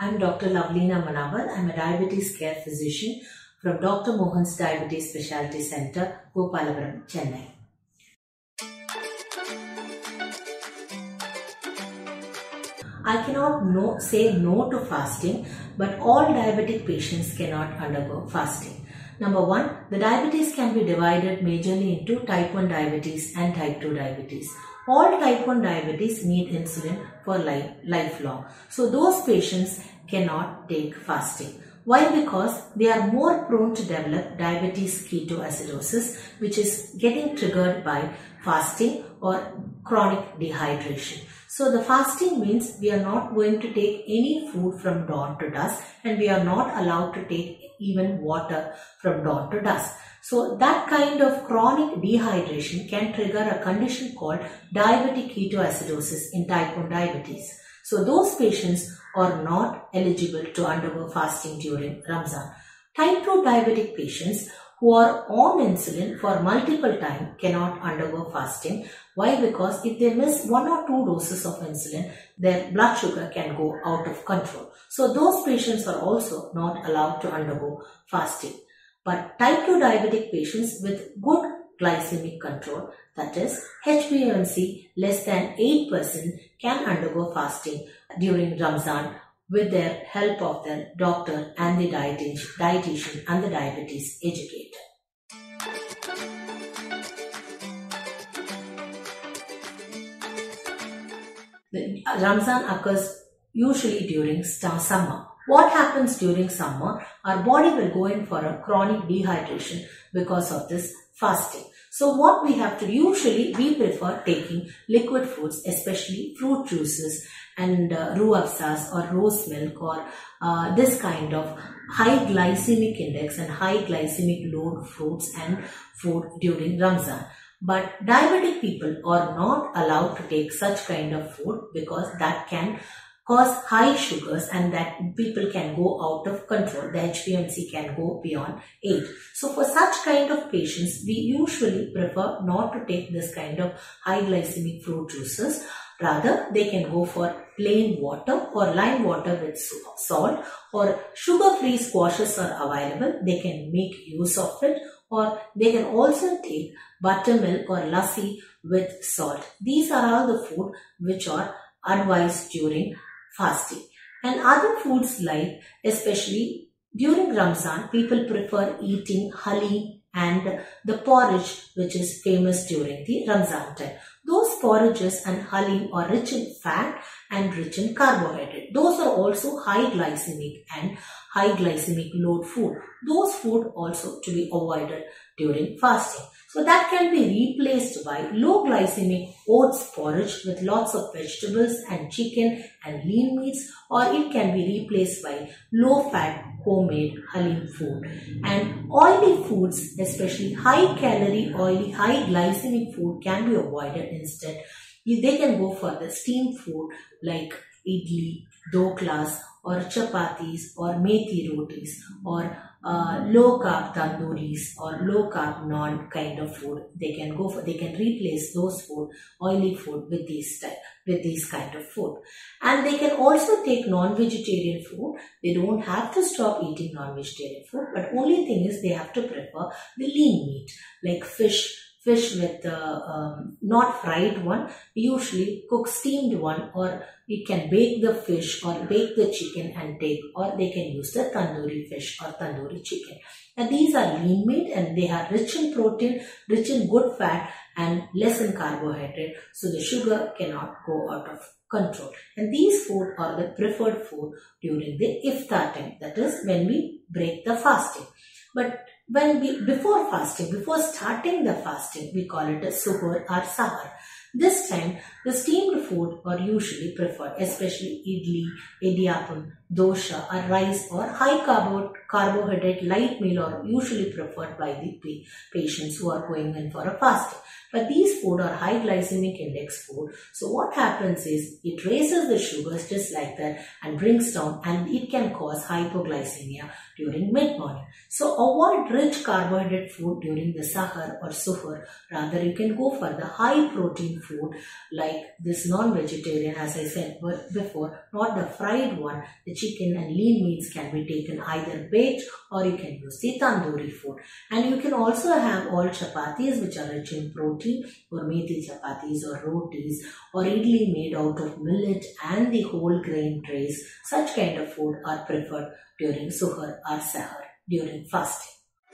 I'm Dr. Lavleena Manawar. I'm a diabetes care physician from Dr. Mohan's Diabetes Specialty Center, Gopalapuram, Chennai. I cannot say no to fasting, but all diabetic patients cannot undergo fasting. Number one, the diabetes can be divided majorly into type 1 diabetes and type 2 diabetes. All type 1 diabetes need insulin for lifelong. So those patients cannot take fasting. Why? Because they are more prone to develop diabetes ketoacidosis, which is getting triggered by fasting or chronic dehydration. So the fasting means we are not going to take any food from dawn to dusk, and we are not allowed to take even water from dawn to dusk. So that kind of chronic dehydration can trigger a condition called diabetic ketoacidosis in type 1 diabetes. So those patients are not eligible to undergo fasting during Ramzan. Type 2 diabetic patients who are on insulin for multiple times cannot undergo fasting. Why? Because if they miss 1 or 2 doses of insulin, their blood sugar can go out of control. So those patients are also not allowed to undergo fasting. But type 2 diabetic patients with good glycemic control, that is HbA1c less than 8%, can undergo fasting during Ramzan with the help of their doctor and the dietitian and the diabetes educator. Ramzan occurs usually during summer. What happens during summer? Our body will go in for a chronic dehydration because of this fasting. So what we have to usually, we prefer taking liquid foods, especially fruit juices and ruafzas or rose milk or this kind of high glycemic index and high glycemic load fruits and food during Ramzan. But diabetic people are not allowed to take such kind of food because that can cause high sugars and that people can go out of control. The HbA1c can go beyond 8. So for such kind of patients, we usually prefer not to take this kind of high glycemic fruit juices. Rather, they can go for plain water or lime water with salt, or sugar-free squashes are available. They can make use of it, or they can also take buttermilk or lassi with salt. These are all the food which are advised during fasting. And other foods, like especially during Ramzan, people prefer eating halim and the porridge, which is famous during the Ramzan time. Those porridges and halim are rich in fat and rich in carbohydrate. Those are also high glycemic and high glycemic load food. Those food also to be avoided during fasting. So that can be replaced by low glycemic oats porridge with lots of vegetables and chicken and lean meats, or it can be replaced by low fat homemade halim food. And oily foods, especially high calorie, oily, high glycemic food, can be avoided instead. They can go for the steamed food like idli, doklas, or chapatis, or methi rotis, or low carb tandooris or low carb naan kind of food. They can replace those food, oily food, with these kind of food. And they can also take non-vegetarian food. They don't have to stop eating non-vegetarian food, but only thing is they have to prefer the lean meat like fish with not fried one, usually cook steamed one, or you can bake the fish or bake the chicken and take, or they can use the tandoori fish or tandoori chicken. And these are lean meat and they are rich in protein, rich in good fat and less in carbohydrate, so the sugar cannot go out of control. And these food are the preferred food during the iftar time, that is when we break the fasting. But before starting the fasting, we call it a suhoor or sahar. This time, the steamed food are usually preferred, especially idli, idiyappam, dosha, or rice, or high carbohydrate light meal are usually preferred by the patients who are going in for a fasting. But these food are high glycemic index food. So what happens is it raises the sugars just like that and brings down, and it can cause hypoglycemia during mid-morning. So avoid rich carbohydrate food during the sahar or suhoor. Rather, you can go for the high protein food like this non-vegetarian, as I said before, not the fried one, the the chicken and lean meats can be taken either baked or you can use the tandoori food. And you can also have all chapatis which are rich in protein, or methi chapatis or rotis, or idli made out of millet and the whole grain trays. Such kind of food are preferred during suhoor or sahur, during fasting.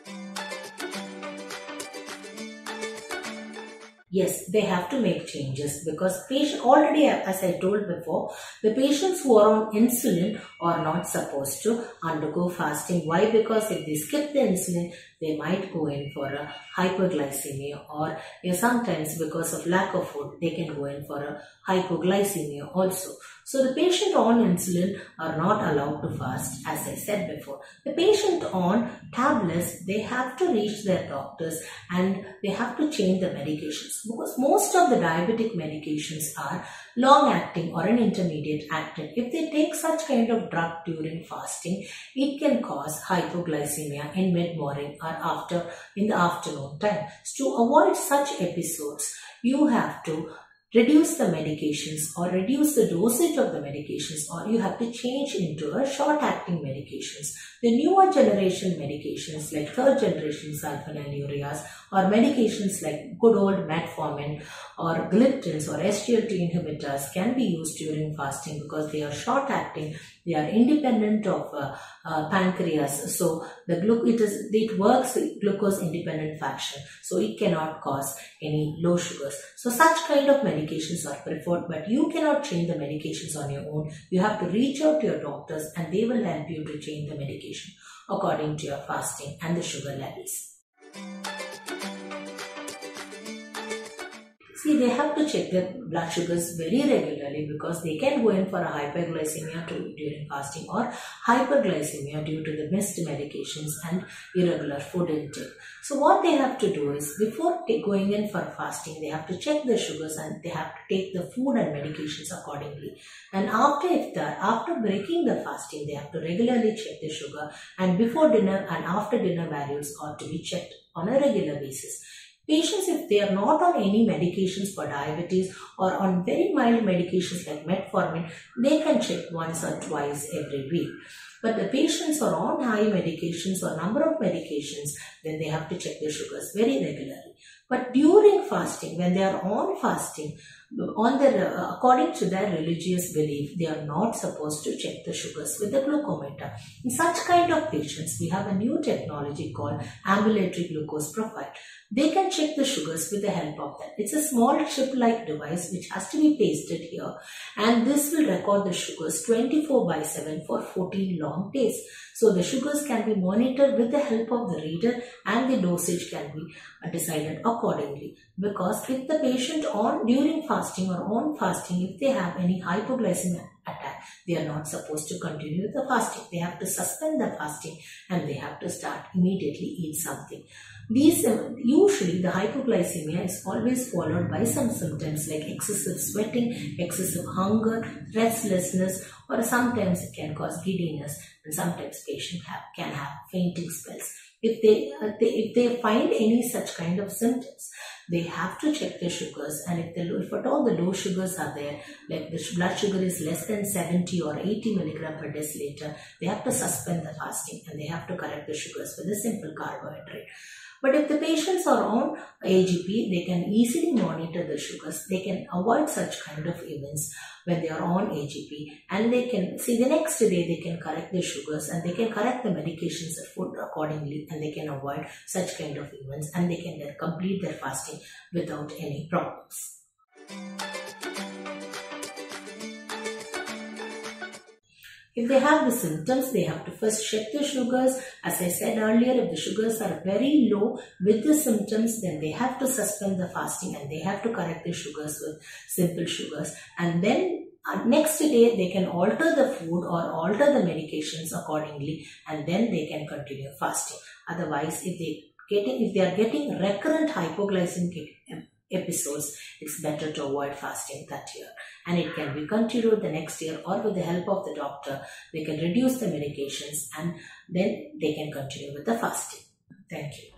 Yes, they have to make changes because patient already, as I told before, the patients who are on insulin are not supposed to undergo fasting. Why? Because if they skip the insulin, they might go in for a hyperglycemia, or sometimes because of lack of food, they can go in for a hypoglycemia also. So the patient on insulin are not allowed to fast, as I said before. The patient on tablets, they have to reach their doctors and they have to change the medications, because most of the diabetic medications are long-acting or an intermediate-acting. If they take such kind of drug during fasting, it can cause hypoglycemia in mid-morning or in the afternoon time. So to avoid such episodes, you have to reduce the medications or reduce the dosage of the medications, or you have to change into a short-acting medications. The newer generation medications like third generation sulfonylureas, or medications like good old metformin or gliptins or SGLT inhibitors can be used during fasting because they are short-acting. They are independent of pancreas, so it works glucose independent fashion, so it cannot cause any low sugars. So such kind of medications are preferred, but you cannot change the medications on your own. You have to reach out to your doctors and they will help you to change the medication according to your fasting and the sugar levels. See, they have to check their blood sugars very regularly because they can go in for a hyperglycemia during fasting or hyperglycemia due to the missed medications and irregular food intake. So what they have to do is, before going in for fasting, they have to check their sugars and they have to take the food and medications accordingly. And after breaking the fasting, they have to regularly check the sugar, and before dinner and after dinner values ought to be checked on a regular basis. Patients, if they are not on any medications for diabetes or on very mild medications like metformin, they can check once or twice every week. But the patients are on high medications or number of medications, then they have to check their sugars very regularly. But during fasting, when they are on fasting, according to their religious belief, they are not supposed to check the sugars with the glucometer. In such kind of patients, we have a new technology called ambulatory glucose profile. They can check the sugars with the help of that. It's a small chip-like device which has to be pasted here, and this will record the sugars 24/7 for 14 long days. So the sugars can be monitored with the help of the reader and the dosage can be decided accordingly. Because if the patient during fasting or on fasting, if they have any hypoglycemia attack, they are not supposed to continue the fasting. They have to suspend the fasting and they have to start immediately eat something. Usually the hypoglycemia is always followed by some symptoms like excessive sweating, excessive hunger, restlessness, or sometimes it can cause giddiness, and sometimes patient can have fainting spells. If they find any such kind of symptoms, they have to check their sugars, and if at all the low sugars are there, like the blood sugar is less than 70 or 80 milligram per deciliter, they have to suspend the fasting and they have to correct the sugars with a simple carbohydrate. But if the patients are on AGP, they can easily monitor the sugars. They can avoid such kind of events when they are on AGP, and they can see the next day they can correct the sugars and they can correct the medications and food accordingly, and they can avoid such kind of events and they can then complete their fasting without any problems. If they have the symptoms, they have to first check the sugars. As I said earlier, if the sugars are very low with the symptoms, then they have to suspend the fasting and they have to correct the sugars with simple sugars. And then next day, they can alter the food or alter the medications accordingly, and then they can continue fasting. Otherwise, if they are getting recurrent hypoglycemic episodes, it's better to avoid fasting that year, and it can be continued the next year, or with the help of the doctor they can reduce the medications and then they can continue with the fasting. Thank you.